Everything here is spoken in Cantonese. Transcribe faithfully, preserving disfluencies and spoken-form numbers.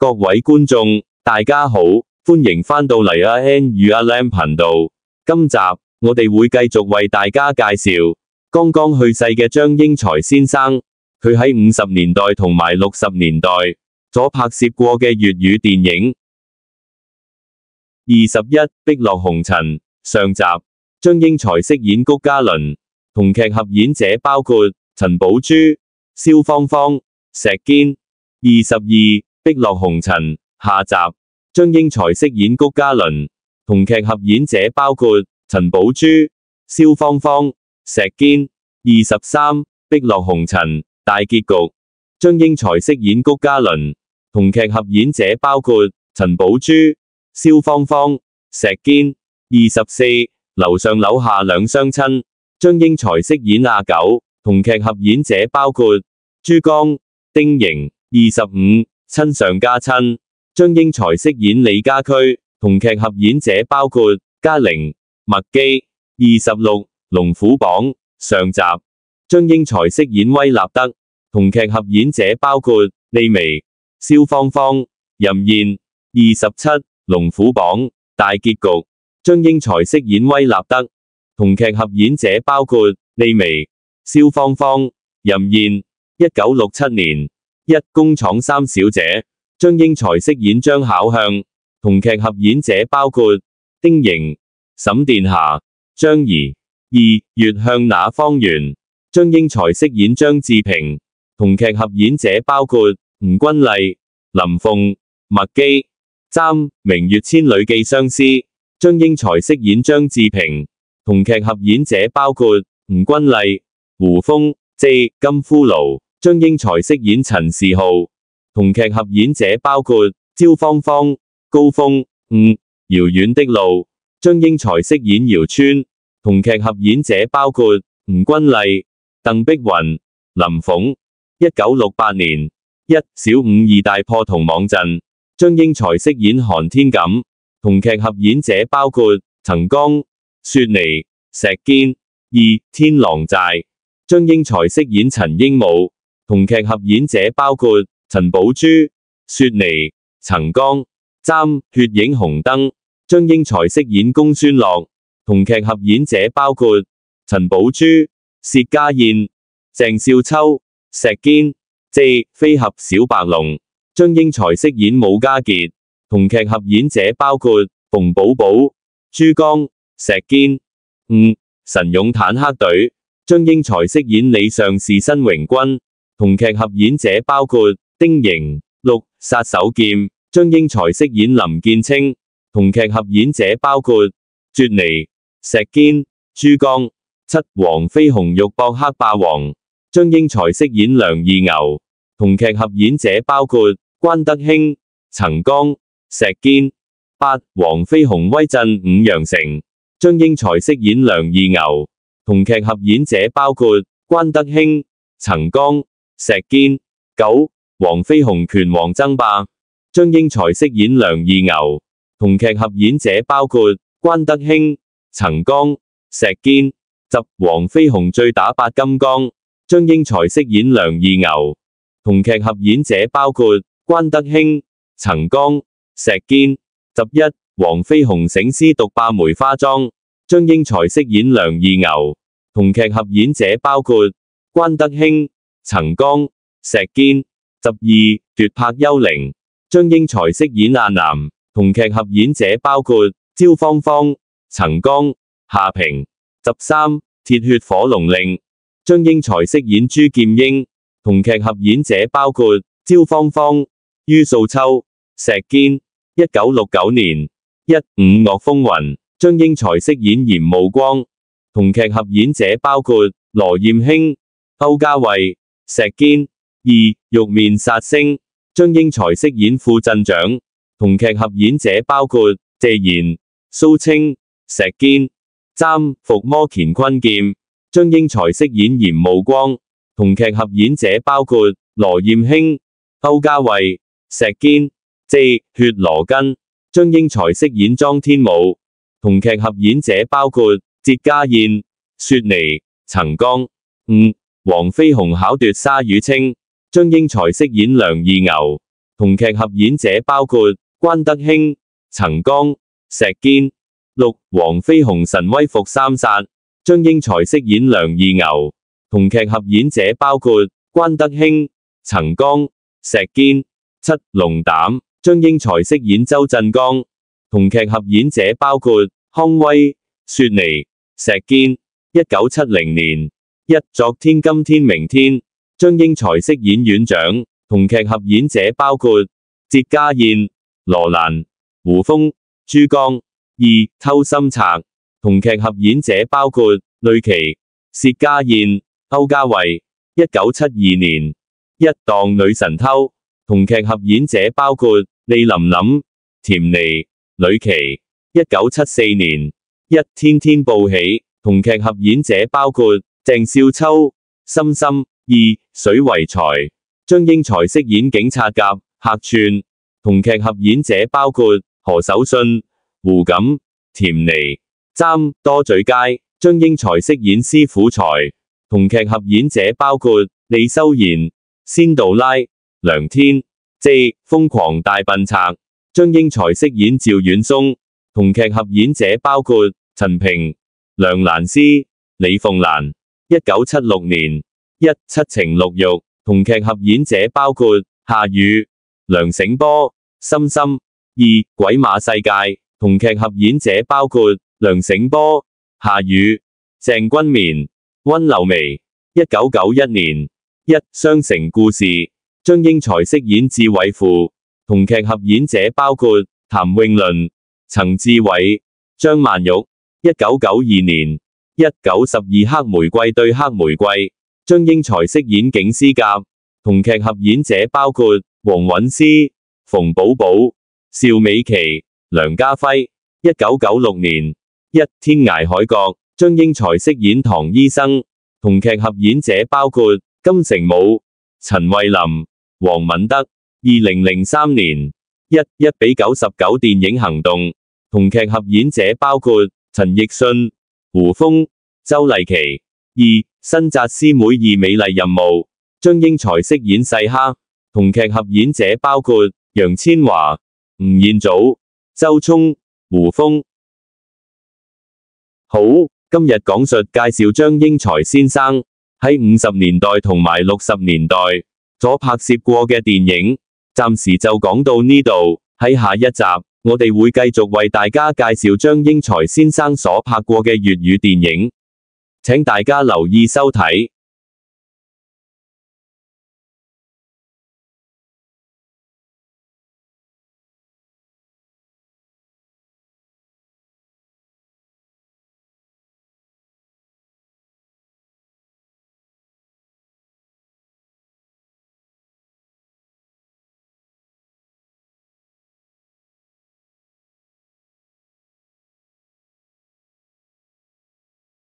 各位觀眾，大家好，歡迎返到嚟阿 N 與阿 Lam 頻道。今集我哋會繼續為大家介紹剛剛去世嘅張英才先生。佢喺五十年代同埋六十年代所拍攝過嘅粵語電影。二十一，碧落紅塵。上集，張英才飾演谷嘉倫，同劇合演者包括陳寶珠、蕭芳芳、石堅。二十二，碧落紅塵。下集，張英才飾演谷嘉倫，同劇合演者包括陳寶珠、蕭芳芳、石堅。二十三，碧落紅塵。大結局，張英才飾演谷嘉倫，同劇合演者包括陳寶珠、蕭芳芳、石堅。二十四，樓上樓下兩雙親，張英才飾演阿九，同劇合演者包括珠江、丁瑩。二十五，親上加親，張英才飾演李家駒，同劇合演者包括嘉玲、麥基。二十六，龍虎榜。上集，張英才飾演威納德，同劇合演者包括李薇、蕭芳芳、任燕。二十七，龍虎榜。大結局，張英才飾演威納德，同劇合演者包括李薇、蕭芳芳、任燕。一九六七年，一工廠三小姐，張英才飾演張巧向，同劇合演者包括丁瑩、沈殿霞、張怡。二月向那方圓，張英才飾演張志平，同劇合演者包括吳君麗、林鳳、麥基。三明月千里寄相思，張英才飾演張志平，同劇合演者包括吳君麗、胡楓。四金骷髏，張英才飾演陳士浩，同劇合演者包括焦芳芳、高峰。五遙遠的路，張英才飾演姚村，同劇合演者包括吳君麗、鄧碧雲、林鳳。一九六八年，一小五二大破銅網陣，張英才飾演韓天錦，同劇合演者包括陳剛、雪妮、石堅。二天狼寨，張英才飾演陳英武，同劇合演者包括陳寶珠、雪妮、陳剛。三血影紅燈，張英才飾演公孫樂，同劇合演者包括陳寶珠、薛家燕、鄭少秋、石堅。四飛俠小白龍，張英才飾演武家傑，同劇合演者包括馮寶寶、珠江、石堅。五神勇坦克隊，張英才飾演李尚是新榮軍，同劇合演者包括丁瑩。六殺手鐧，張英才飾演林建清，同劇合演者包括雪妮、石堅、珠江。七黃飛鴻肉搏黑霸王，張英才飾演梁二牛，同劇合演者包括關德興、陳剛、石堅。八黃飛鴻威震五羊城，張英才飾演梁二牛，同劇合演者包括關德興、陳剛、石堅。九黃飛鴻拳王爭霸，張英才飾演梁二牛，同劇合演者包括關德興、陳剛、石堅。十黃飛鴻醉打八金剛，張英才飾演梁二牛，同劇合演者包括關德興、陳剛、石堅。十一黃飛鴻醒獅獨霸梅花莊，張英才飾演梁二牛，同劇合演者包括關德興、陳剛、石堅。十二奪魄幽靈，張英才飾演阿南，同劇合演者包括焦芳芳、陳剛、夏平。十三鐵血火龍令，張英才飾演朱劍英，同劇合演者包括焦芳芳、于素秋、石堅。一九六九年，一五岳風雲，張英才飾演嚴慕光，同劇合演者包括羅艷卿、歐家衛、石堅。二玉面殺星，張英才飾演副鎮長，同劇合演者包括謝賢、蘇青、石堅。三伏魔乾坤劍，張英才飾演嚴慕光，同劇合演者包括羅艷卿、歐家衛、石堅。四血羅根，張英才飾演莊天武，同劇合演者包括薛家燕、雪妮、陳剛。五黃飛鴻巧奪鯊魚青，張英才飾演梁二牛， 同劇合演者包括關德興、陳剛、石堅。六、黃飛鴻神威伏三殺，張英才飾演梁二牛。同劇合演者包括關德興、陳剛、石堅。七、龍膽，張英才飾演周振剛。同劇合演者包括康威、雪妮、石堅。一九七零年。一、昨天今天明天，張英才飾演院長。同劇合演者包括謝家燕、羅蘭、胡楓、朱江。二、偷心賊，同劇合演者包括呂奇、薛家燕、歐家慧。一九七二年。一、當女神偷，同劇合演者包括李琳琳、甜妮、呂奇。一九七四年。一、天天報喜，同劇合演者包括鄭少秋、深深。二、水為財，張英才飾演警察甲客串。同劇合演者包括何守信、胡錦、甜妮。三、多嘴街，張英才飾演師傅財。同劇合演者包括李修賢、仙杜拉、梁天。四、瘋狂大笨賊，張英才飾演趙遠松。同劇合演者包括陳平、梁蘭詩、李鳳蘭。一九七六年。一、七情六欲，同劇合演者包括夏雨、梁醒波、深深。二、鬼馬世界，同劇合演者包括梁醒波、夏雨、鄭君綿、溫柳眉。一九九一年。一、雙城故事，張英才飾演智偉父。同劇合演者包括譚詠麟、曾志偉、張曼玉。一九九二年。一、九十二黑玫瑰對黑玫瑰，張英才飾演警司甲。同劇合演者包括黃韻詩、馮寶寶、邵美琪、梁家輝。一九九六年。一、天涯海角，張英才飾演唐醫生。同劇合演者包括金城武、陳慧琳、黃敏德。二零零三年。一、一比九十九電影行動，同劇合演者包括陳奕迅、胡楓、周麗淇。二、新紮師妹二美麗任務，張英才飾演細蝦。同劇合演者包括楊千嬅、吳彥祖、周聰、胡楓。好，今日講述介紹張英才先生喺五十年代同埋六十年代所拍攝過嘅電影，暫時就講到呢度。喺下一集，我哋會繼續為大家介紹張英才先生所拍過嘅粵語電影，請大家留意收睇。